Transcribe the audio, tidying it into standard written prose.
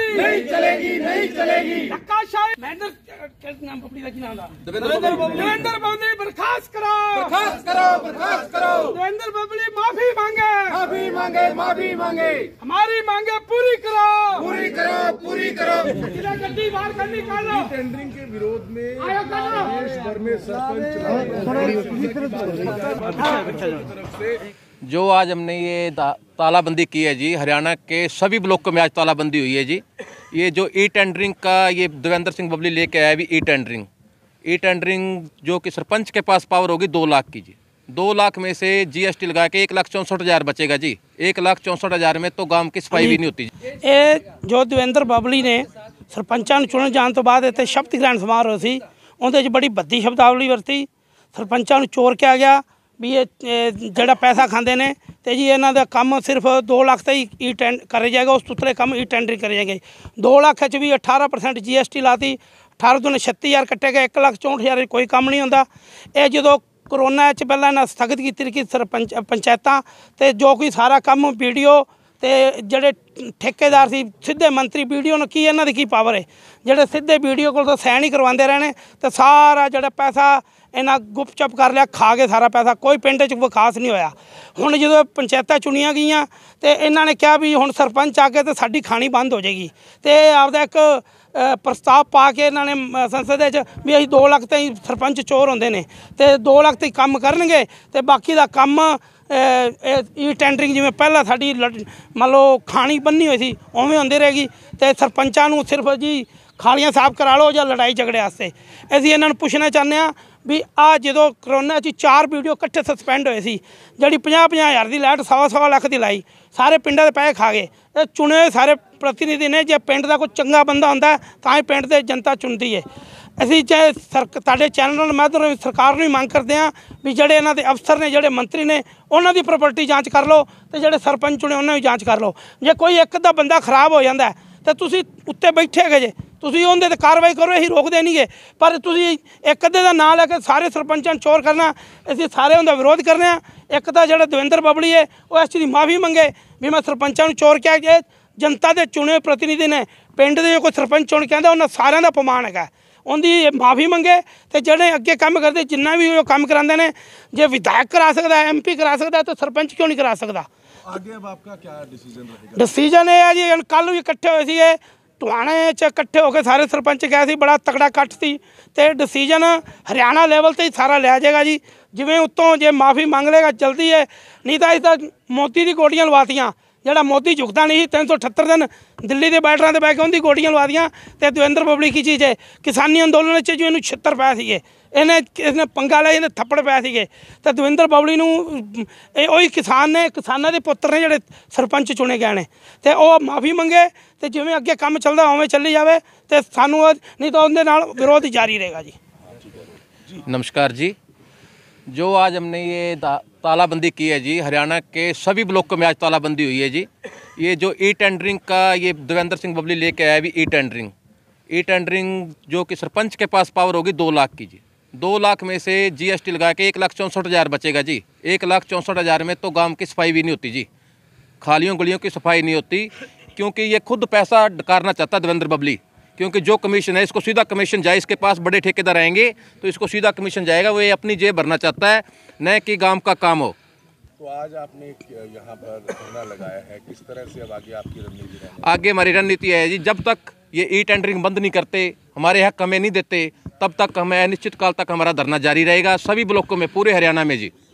नहीं चलेगी, नहीं चलेगी। धक्काशाही महेंद्र नाम अपनी का नाम देवेंद्र बबली बर्खास्त करो, बर्खास्त करो, बर्खास्त करो। देवेंद्र बबली माफी मांगे, माफी मांगे, माफी मांगे। हमारी मांगे पूरी करो, पूरी करो, पूरी करो। जिला गड्डी बाहर कर निकालो। टेंडरिंग के विरोध में आयो देश भर में सरपंच तरफ से जो आज हमने ये तालाबंदी की है जी, हरियाणा के सभी ब्लॉकों में आज तालाबंदी हुई है जी। ये जो ई टेंडरिंग का ये देवेंद्र सिंह बबली लेके आया भी ई टेंडरिंग जो कि सरपंच के पास पावर होगी 2 लाख की जी। 2 लाख में से जीएसटी लगा के 1,64,000 बचेगा जी। 1,64,000 में तो गांव की सफाई भी नहीं होती जी। ਇਹ ਜੋ ਦੇਵੇਂਦਰ ਬਬਲੀ ਨੇ ਸਰਪੰਚਾਂ ਨੂੰ ਚੁਣਨ ਜਾਣ ਤੋਂ ਬਾਅਦ ਇੱਥੇ ਸ਼ਬਦ ਗ੍ਰਹਿਣ ਸਮਾਰੋਹ ਸੀ, ਉਹਦੇ 'ਚ ਬੜੀ ਭੱਦੀ ਸ਼ਬਦਾਵਲੀ ਵਰਤੀ। ਸਰਪੰਚਾਂ ਨੂੰ ਚੋਰ ਕਿਹਾ ਗਿਆ ਵੀ ਇਹ ਜਿਹੜਾ ਪੈਸਾ ਖਾਂਦੇ ਨੇ ਤੇ ਜੀ ਇਹਨਾਂ ਦਾ ਕੰਮ ਸਿਰਫ 2 ਲੱਖ ਤੇ ਹੀ ਕਰਿਆ ਜਾਏਗਾ, ਉਸ ਉਤਲੇ ਕੰਮ ਹੀ ਟੈਂਡਰਿੰਗ ਕਰੇ ਜਾਏਗੇ। 2 ਲੱਖ 'ਚ ਵੀ 18% GST ਲਾਤੀ, 18 ਤੋਂ 36,000 ਕੱਟੇ ਗਏ, 1,64,000 ਕੋਈ ਕੰਮ ਨਹੀਂ ਹੁੰਦਾ। ਇਹ ਜਦੋਂ ਕਰੋਨਾ 'ਚ ਪਹਿਲਾਂ ਇਹਨਾਂ ਸਥਗਿਤ ਕੀਤੀ ਕਿ ਸਰਪੰਚ ਪੰਚਾਇਤਾਂ ਤੇ ਜੋ ਕੋਈ ਸਾਰਾ ਕੰਮ ਵੀਡੀਓ ਤੇ ਜਿਹੜੇ ਠੇਕੇਦਾਰ ਸੀ ਸਿੱਧੇ ਮੰਤਰੀ ਵੀਡੀਓ ਨੂੰ ਕੀ ਇਹਨਾਂ ਦੀ ਕੀ ਪਾਵਰ ਹੈ, ਜਿਹੜੇ ਸਿੱਧੇ ਵੀਡੀਓ ਕੋਲ ਤੋਂ ਸਾਈਨ ਹੀ ਕਰਵਾਉਂਦੇ ਰਹਿਣੇ ਤੇ ਸਾਰਾ ਜਿਹੜਾ ਪੈਸਾ ਇਹਨਾਂ ਗੁੱਪ ਚੁੱਪ ਕਰ ਲਿਆ, ਖਾ ਕੇ ਸਾਰਾ ਪੈਸਾ। ਕੋਈ ਪਿੰਡ 'ਚ ਵਿਕਾਸ ਨਹੀਂ ਹੋਇਆ। ਹੁਣ ਜਦੋਂ ਪੰਚਾਇਤਾਂ ਚੁਣੀਆਂ ਗਈਆਂ ਤੇ ਇਹਨਾਂ ਨੇ ਕਿਹਾ ਵੀ ਹੁਣ ਸਰਪੰਚ ਆ ਕੇ ਤੇ ਸਾਡੀ ਖਾਣੀ ਬੰਦ ਹੋ ਜਾਏਗੀ ਤੇ ਆਪਦਾ ਇੱਕ ਪ੍ਰਸਤਾਵ ਪਾ ਕੇ ਇਹਨਾਂ ਨੇ ਸੰਸਦ ਵਿੱਚ ਵੀ ਅਸੀਂ 2 ਲੱਖ ਤੇ ਹੀ ਸਰਪੰਚ ਚੋਰ ਹੁੰਦੇ ਨੇ ਤੇ 2 ਲੱਖ ਤੇ ਹੀ ਕੰਮ ਕਰਨਗੇ ਤੇ ਬਾਕੀ ਦਾ ਕੰਮ ई टेंडरिंग जिवें पहला साडी मान लो खानी बन्नी हुई सी उवें होंदी रहेगी ते सरपंचां नूं सिर्फ जी खालियां साफ करा लो या लड़ाई झगड़े वास्ते। असीं इन्हां नूं पुछना चाहते हैं भी आ जो करोना 4 वीडियो इकट्ठे सस्पेंड होए सी, जिहड़ी 50-50 हज़ार की लाइट 100-100 लाख की लाई, सारे पिंडां दे पैसे खा गए। ये चुने सारे प्रतिनिधि ने, जे पिंड दा कोई चंगा बंदा हुंदा तां ही पिंड दे जनता चुनदी है। ਅਸੀਂ ਚਾਹੇ ਤੁਹਾਡੇ ਚੈਨਲ ਮਾਧਿਅਮ ਸਰਕਾਰ ਨੂੰ ਹੀ ਮੰਗ ਕਰਦੇ ਹਾਂ ਵੀ ਜਿਹੜੇ ਇਹਨਾਂ ਦੇ ਅਫਸਰ ਨੇ, ਜਿਹੜੇ ਮੰਤਰੀ ਨੇ, ਉਹਨਾਂ ਦੀ ਪ੍ਰਾਪਰਟੀ ਜਾਂਚ ਕਰ ਲਓ ਤੇ ਜਿਹੜੇ ਸਰਪੰਚ ਚੁਣੇ ਉਹਨਾਂ ਦੀ ਜਾਂਚ ਕਰ ਲਓ। ਜੇ ਕੋਈ ਇੱਕ ਦਾ ਬੰਦਾ ਖਰਾਬ ਹੋ ਜਾਂਦਾ ਤਾਂ ਤੁਸੀਂ ਉੱਤੇ ਬੈਠੇ ਹੈਗੇ ਜੇ, ਤੁਸੀਂ ਉਹਦੇ ਤੇ ਕਾਰਵਾਈ ਕਰੋ, ਅਸੀਂ ਰੋਕਦੇ ਨਹੀਂਗੇ। ਪਰ ਤੁਸੀਂ ਇੱਕ ਅੱਧੇ ਦਾ ਨਾਂ ਲੈ ਕੇ ਸਾਰੇ ਸਰਪੰਚਾਂ ਨੂੰ ਚੋਰ ਕਰਨਾ, ਅਸੀਂ ਸਾਰੇ ਉਹਦਾ ਵਿਰੋਧ ਕਰਨੇ ਆ। ਇੱਕ ਤਾਂ ਜਿਹੜਾ ਦੇਵੇਂਦਰ ਬਬਲੀ ਹੈ ਉਹ ਇਸ ਚੀਜ਼ ਦੀ ਮਾਫੀ ਮੰਗੇ ਵੀ ਮੈਂ ਸਰਪੰਚਾਂ ਨੂੰ ਚੋਰ ਕਿਹਾ ਕਿ जनता के चुने प्रतिनिधि ने पिंड के जो कोई सरपंच चुन के आंदा उन्होंने सारिਆਂ ਦਾ अपमान है, उनकी माफ़ी मंगे तो जोड़े अगे काम करते जिन्ना भी वो काम कराते हैं, जे विधायक करा सकता है, MP करा सकता है, तो सरपंच क्यों नहीं करा सकता। आगे अब आपका क्या डिसीजन रहेगा? डिसीजन ये है जी, कल भी इकट्ठे हुए थे टुहाने इकट्ठे होकर सारे सरपंच गए थे, बड़ा तगड़ा कट सी तो डिसीजन हरियाणा लैवल से ही सारा लिया जाएगा जी। जिमें उत्तों जे माफ़ी मंग लेगा जल्दी है, नहीं तो इस मोदी की गोटियां लवातियाँ, ਜਿਹੜਾ ਮੋਦੀ ਝੁਕਦਾ नहीं 378 दिन दिल्ली के बैठरां ते बह के उनकी गोटियां लवा दियाँ। तो देवेंद्र बबली की चीज़ है, किसानी अंदोलन जो इन्हूं 76 पै सीगे, इन्हें पंगा लिया, इन्हें थप्पड़ पै सीगे। तो देवेंद्र बबली नूं उही किसान ने, किसानां दे पुत्तर ने जिहड़े सरपंच चुने गए ने, तो वह माफ़ी मंगे तो जिवें अगे काम चलदा उवें चली जावे, तो सानूं नहीं तो उहदे नाल विरोध जारी रहेगा जी। नमस्कार जी। जो आज हमने ये तालाबंदी की है जी, हरियाणा के सभी ब्लॉकों में आज तालाबंदी हुई है जी। ये जो ई टेंडरिंग का ये देवेंद्र सिंह बबली लेके आया भी ई टेंडरिंग जो कि सरपंच के पास पावर होगी 2 लाख की जी। 2 लाख में से GST लगा के 1,64,000 बचेगा जी। 1,64,000 में तो गांव की सफाई भी नहीं होती जी, खालियों गलियों की सफाई नहीं होती, क्योंकि ये खुद पैसा डकारना चाहता देवेंद्र बबली। क्योंकि जो कमीशन है इसको सीधा कमीशन जाए, इसके पास बड़े ठेकेदार आएंगे तो इसको सीधा कमीशन जाएगा, वो ये अपनी जेब भरना चाहता है, न कि गांव का काम हो। तो आज आपने यहाँ पर धरना लगाया है, किस तरह से अब आगे आपकी रणनीति है? आगे हमारी रणनीति है जी, जब तक ये ई टेंडरिंग बंद नहीं करते, हमारे हक हमें नहीं देते, तब तक हमें अनिश्चित काल तक हमारा धरना जारी रहेगा सभी ब्लॉकों में, पूरे हरियाणा में जी।